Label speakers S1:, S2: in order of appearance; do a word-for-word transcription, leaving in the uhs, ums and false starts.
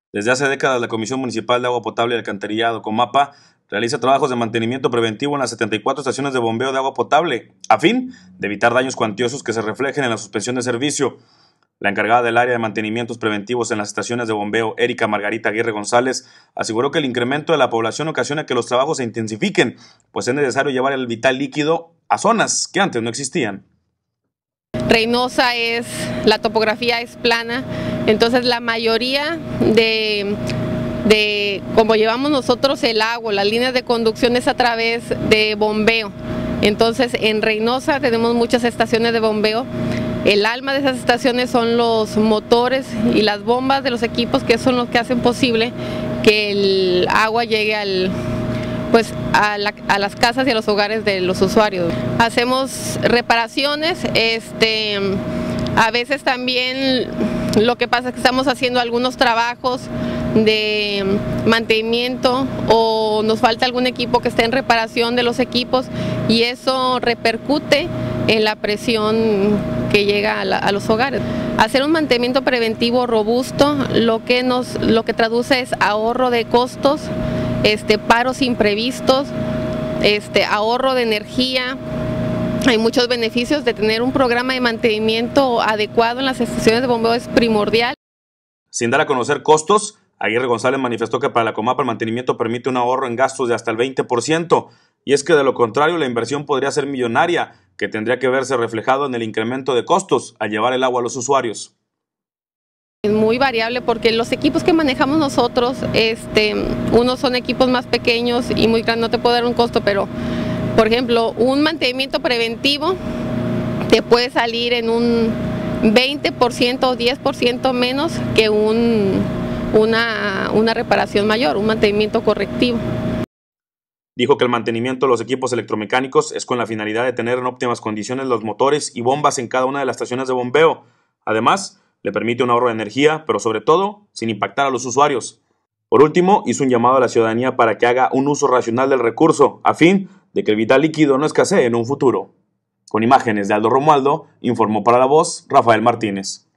S1: Desde hace décadas, la Comisión Municipal de Agua Potable y Alcantarillado, COMAPA, realiza trabajos de mantenimiento preventivo en las setenta y cuatro estaciones de bombeo de agua potable, a fin de evitar daños cuantiosos que se reflejen en la suspensión de servicio. La encargada del área de mantenimientos preventivos en las estaciones de bombeo, Erika Margarita Aguirre González, aseguró que el incremento de la población ocasiona que los trabajos se intensifiquen, pues es necesario llevar el vital líquido a zonas que antes no existían.
S2: Reynosa es, la topografía es plana, entonces la mayoría de, de como llevamos nosotros el agua, las líneas de conducción es a través de bombeo. Entonces en Reynosa tenemos muchas estaciones de bombeo. El alma de esas estaciones son los motores y las bombas de los equipos, que son los que hacen posible que el agua llegue al pues a, la, a las casas y a los hogares de los usuarios. Hacemos reparaciones, este, a veces también lo que pasa es que estamos haciendo algunos trabajos de mantenimiento o nos falta algún equipo que esté en reparación de los equipos y eso repercute en la presión que llega a, la, a los hogares. Hacer un mantenimiento preventivo robusto lo que, nos, lo que traduce es ahorro de costos, Este, paros imprevistos, este, ahorro de energía. Hay muchos beneficios de tener un programa de mantenimiento adecuado en las estaciones de bombeo, es primordial.
S1: Sin dar a conocer costos, Aguirre González manifestó que para la COMAPA el mantenimiento permite un ahorro en gastos de hasta el veinte por ciento, y es que de lo contrario la inversión podría ser millonaria, que tendría que verse reflejado en el incremento de costos al llevar el agua a los usuarios.
S2: Es muy variable porque los equipos que manejamos nosotros, este, unos son equipos más pequeños y muy grandes, no te puedo dar un costo, pero por ejemplo un mantenimiento preventivo te puede salir en un veinte por ciento o diez por ciento menos que un, una, una reparación mayor, un mantenimiento correctivo.
S1: Dijo que el mantenimiento de los equipos electromecánicos es con la finalidad de tener en óptimas condiciones los motores y bombas en cada una de las estaciones de bombeo. Además, le permite un ahorro de energía, pero sobre todo, sin impactar a los usuarios. Por último, hizo un llamado a la ciudadanía para que haga un uso racional del recurso, a fin de que el vital líquido no escasee en un futuro. Con imágenes de Aldo Romualdo, informó para La Voz, Rafael Martínez.